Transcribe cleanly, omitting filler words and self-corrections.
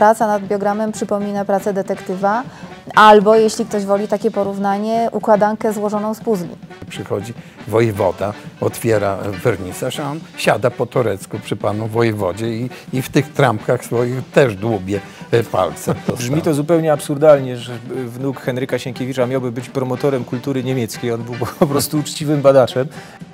praca nad biogramem przypomina pracę detektywa, albo, jeśli ktoś woli takie porównanie, układankę złożoną z puzli. Przychodzi wojewoda, otwiera wernisaż, a on siada po torecku przy panu wojewodzie i w tych trampkach swoich też dłubie palce. Brzmi to zupełnie absurdalnie, że wnuk Henryka Sienkiewicza miałby być promotorem kultury niemieckiej. On był po prostu uczciwym badaczem.